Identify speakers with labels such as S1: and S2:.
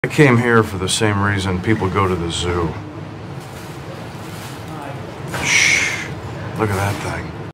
S1: I came here for the same reason people go to the zoo. Shh. Look at that thing.